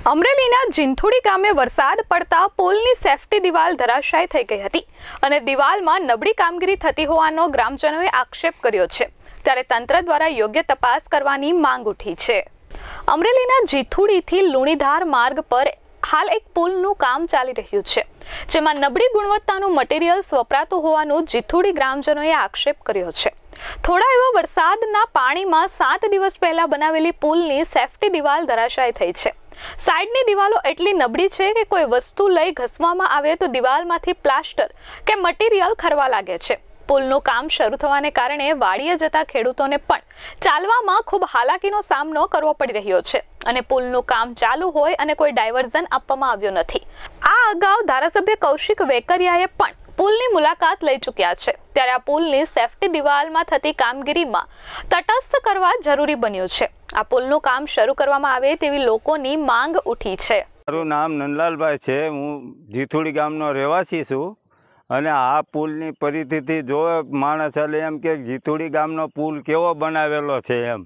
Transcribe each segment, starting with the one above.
અમરેલીના જીંથુડી ગામે વરસાદ પડતા પુલની સેફટી દિવાલ ધરાશાયી થઈ ગઈ હતી અને દિવાલમાં નબળી કામગીરી થતી હોવાનો ગ્રામજનોએ આક્ષેપ કર્યો છે। ત્યારે તંત્ર દ્વારા યોગ્ય તપાસ કરવાની માંગ ઉઠી છે। અમરેલીના જીંથુડીથી લુણીધાર માર્ગ પર હાલ એક પુલનું કામ ચાલી રહ્યું છે, જેમાં નબળી ગુણવત્તાનું મટીરીયલ્સ વપરાતું હોવાનું જીંથુડી ગ્રામજનોએ આક્ષેપ કર્યો છે। થોડા એવા વરસાદના પાણીમાં 7 દિવસ પહેલા બનાવેલી પુલની સેફટી દિવાલ ધરાશાયી થઈ છે। સાઈડની દિવાલો એટલી નબળી છે કે કોઈ વસ્તુ લઈ ઘસવામાં આવે તો દિવાલમાંથી પ્લાસ્ટર કે મટીરીયલ ખરવા લાગે છે। પુલનું કામ શરૂ થવાને કારણે વાડીએ જતા ખેડૂતોને પણ ચાલવામાં ખૂબ હાલાકીનો સામનો કરવો પડી રહ્યો છે અને પુલનું કામ ચાલુ હોય અને કોઈ ડાયવર્ઝન આપવામાં આવ્યું નથી। આ અગાઉ ધારાસભ્ય કૌશિક વેકરિયાએ પણ પુલની મુલાકાત લઈ ચૂક્યા છે, ત્યારે આ પુલની સેફટી દિવાલમાં થતી કામગીરીમાં તટસ્થ કરવા જરૂરી બન્યું છે। આ પુલનું કામ શરૂ કરવામાં આવે તેવી લોકોની માંગ ઉઠી છે। મારું નામ નંદલાલભાઈ છે, હું જીંથુડી ગામનો રહેવાસી છું અને આ પુલની પરિસ્થિતિ જો માણસ ચાલે એમ કે જીંથુડી ગામનો પુલ કેવો બનાવેલો છે એમ।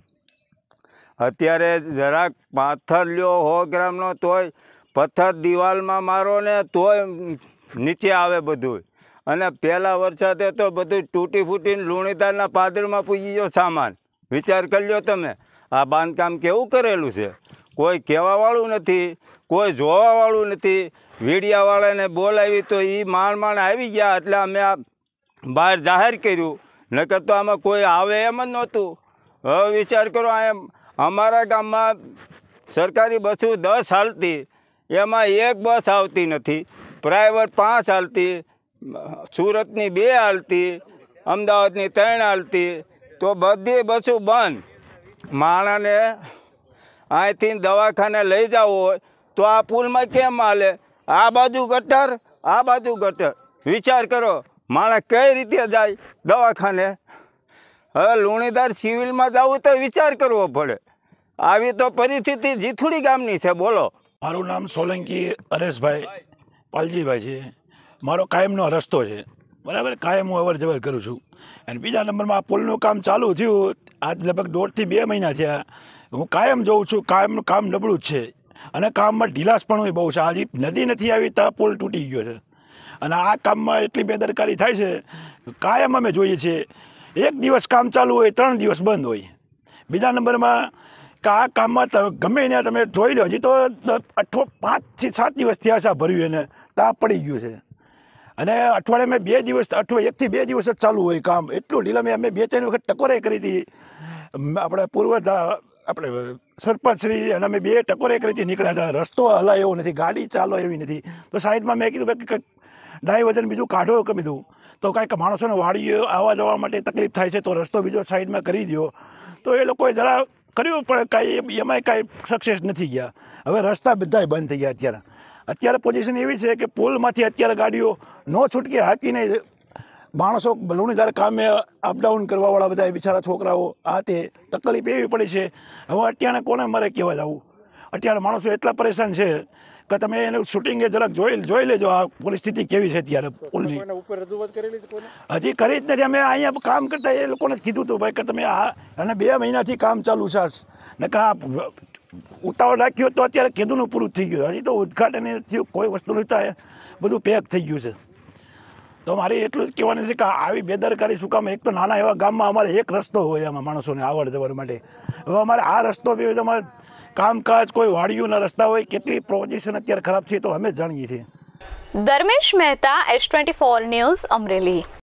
અત્યારે જરાક પાથર લ્યો 100 ગ્રામનો તોય પથ્થર દિવાલમાં મારો ને તોય નીચે આવે બધું, અને પહેલા વરસાદે તો બધું તૂટી ફૂટીને લુણીધારના પાદરમાં પૂજી ગયો સામાન। વિચાર કરી લ્યો તમે, આ બાંધકામ કેવું કરેલું છે, કોઈ કહેવાવાળું નથી, કોઈ જોવાવાળું નથી। મીડિયાવાળાને બોલાવી તો એ માણ આવી ગયા એટલે અમે આ બહાર જાહેર કર્યું, નકર તો આમાં કોઈ આવે એમ જ નહોતું। હવે વિચાર કરો, એમ અમારા ગામમાં સરકારી બસો 10 હાલતી, એમાં એક બસ આવતી નથી, પ્રાઇવેટ 5 હાલતી, સુરતની 2 હાલતી, અમદાવાદની 3 હાલતી, તો બધી બસો બંધ। માણસને અહીંથી દવાખાને લઈ જવું હોય તો આ પુલમાં કેમ હાલે? આ બાજુ ગટર, આ બાજુ ગટર। વિચાર કરો, માણસ કઈ રીતે જાય દવાખાને? હવે લુણીધાર સિવિલમાં જવું તો વિચાર કરવો પડે। આવી તો પરિસ્થિતિ જીંથુડી ગામની છે, બોલો। મારું નામ સોલંકી હરેશભાઈ પાલજીભાઈ છે। મારો કાયમનો રસ્તો છે, બરાબર, કાયમ હું અવર જવર કરું છું। અને બીજા નંબરમાં આ પુલનું કામ ચાલુ થયું આજ લગભગ 1.5 થી 2 મહિના થયા। હું કાયમ જોઉં છું કાયમનું કામ નબળું જ છે અને કામમાં ઢીલાસ પણ બહુ છે। આજે નદી નથી આવી તો પુલ તૂટી ગયો છે અને આ કામમાં એટલી બેદરકારી થાય છે, કાયમ અમે જોઈએ છીએ 1 દિવસ કામ ચાલુ હોય 3 દિવસ બંધ હોય। બીજા નંબરમાં કે આ કામમાં ગમે એને તમે જોઈ લો, હજી તો 5 થી 7 દિવસ થયા છે ભર્યું એને તાપ પડી ગયું છે અને અઠવાડિયામાં 2 દિવસ 1 થી 2 દિવસ જ ચાલુ હોય કામ। એટલું ઢીલા અમે 2-3 વખત ટકોરે કરી હતી, આપણે પૂર્વ આપણે સરપંચશ્રી અને અમે 2 ટકોરે કરી હતી, નીકળ્યા હતા। રસ્તો હલાય એવો નથી, ગાડી ચાલો એવી નથી, તો સાઈડમાં મેં કીધું કે ડાયવર્ઝન બીજું કાઢો કે બીજું, તો કાંઈક માણસોને વાડીઓ આવવા જવા માટે તકલીફ થાય છે તો રસ્તો બીજો સાઈડમાં કરી દો, તો એ લોકોએ જરા કર્યું પણ કાંઈ એમાંય કાંઈ સક્સેસ નથી ગયા। હવે રસ્તા બધાય બંધ થઈ ગયા। અત્યારે પોઝિશન એવી છે કે પુલમાંથી અત્યારે ગાડીઓ નો છૂટકે હાકીને માણસો લુણીધાર કામે અપડાઉન કરવાવાળા બધા બિચારા છોકરાઓ આ તે તકલીફ એવી પડી છે। હવે અત્યારે કોને મારે કહેવા જવું? અત્યારે માણસો એટલા પરેશાન છે કે તમે એનું શૂટિંગે જરાક જોઈ લેજો આ પરિસ્થિતિ કેવી છે અત્યારે પુલની। હજી કરી જ નથી, અમે અહીંયા કામ કરતા એ લોકોને કીધું હતું ભાઈ કે તમે આ, અને 2 મહિનાથી કામ ચાલુ છે ને કા ઉતાવળ રાખ્યો તો અત્યારે કીધુંનું પૂરું થઈ ગયું, હજી તો ઉદ્ઘાટન થયું, કોઈ વસ્તુ નહીં થાય, બધું પેક થઈ ગયું છે। તો મારે એટલું જ કહેવાનું છે કે આવી બેદરકારી શું કામ? એક તો નાના એવા ગામમાં અમારે એક રસ્તો હોય એમાં માણસોને આવડ જવર માટે, હવે અમારે આ રસ્તો બી તમારે કામકાજ કોઈ વાડીઓના રસ્તા હોય, કેટલી પોઝિશન અત્યારે ખરાબ છે તો અમે જ જાણીએ છીએ। Dharmesh Mehta, S24 news, Amreli.